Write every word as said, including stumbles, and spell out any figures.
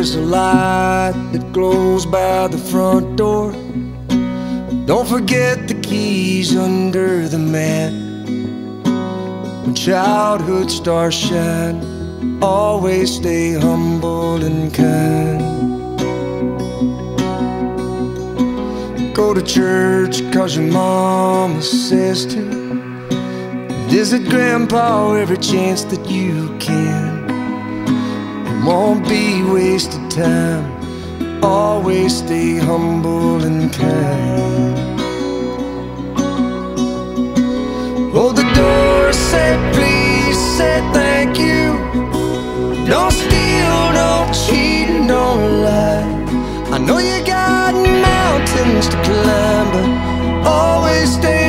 there's a light that glows by the front door. Don't forget the keys under the mat. When childhood stars shine, always stay humble and kind. Go to church cause your mama says to. Visit grandpa every chance that you can. It won't be wasted time. Always stay humble and kind. Hold the door, say please, say thank you. Don't steal, don't cheat, and don't lie. I know you got mountains to climb, but always stay